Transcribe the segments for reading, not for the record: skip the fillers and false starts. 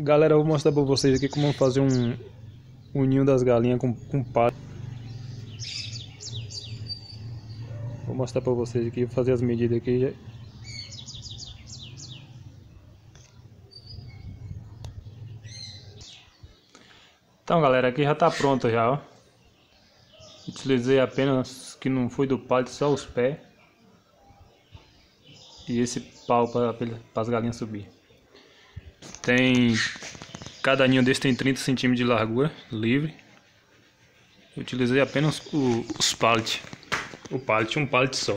Galera, eu vou mostrar pra vocês aqui como fazer um ninho das galinhas com palha. Vou mostrar pra vocês aqui, vou fazer as medidas aqui. Então galera, aqui já tá pronto já, ó. Utilizei apenas que não foi do pallet, só os pés. E esse pau para as galinhas subir. Tem... Cada ninho desse tem 30 centímetros de largura, livre. Eu utilizei apenas os pallet. O pallet, um pallet só.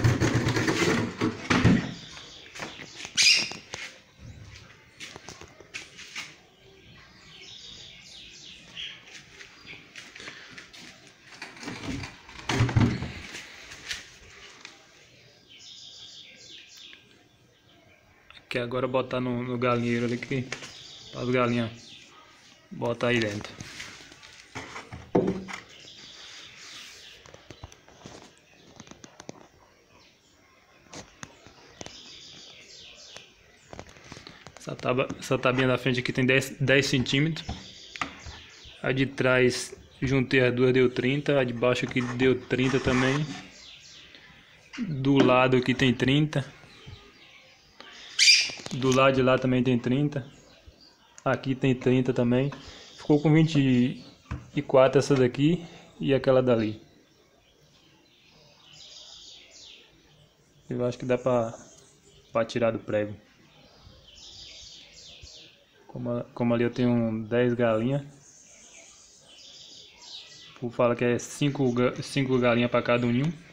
Que agora botar no galinheiro ali que as galinhas botar aí dentro. Essa tabinha da frente aqui tem 10 centímetros. A de trás juntei as duas, deu 30. A de baixo aqui deu 30 também. Do lado aqui tem 30. Do lado de lá também tem 30. Aqui tem 30 também. Ficou com 24 essa daqui e aquela dali. Eu acho que dá pra tirar do prego. Como ali eu tenho 10 galinhas. O fala que é 5 galinhas para cada um ninho.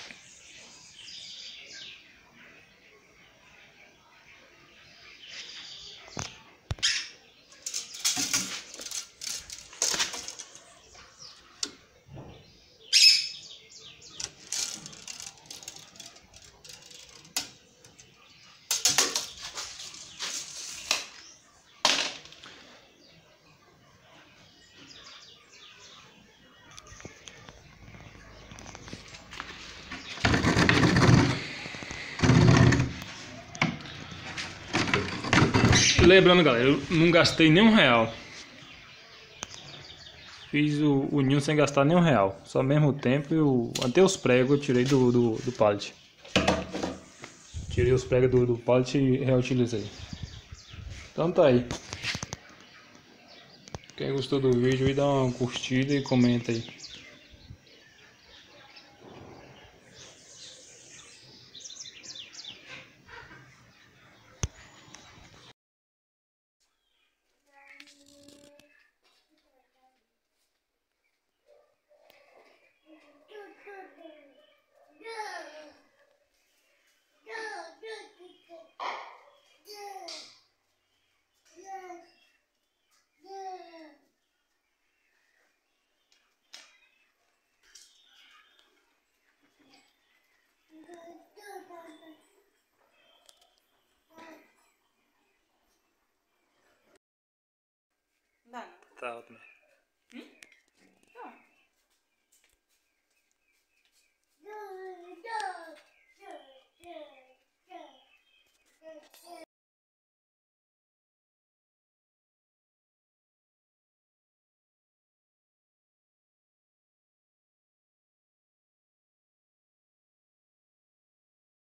Lembrando, galera, eu não gastei nenhum real. Fiz o ninho sem gastar nenhum real. Só mesmo o tempo e até os pregos eu tirei do pallet. Tirei os pregos do pallet e reutilizei. Então tá aí. Quem gostou do vídeo aí, dá uma curtida e comenta aí. Tá ótimo.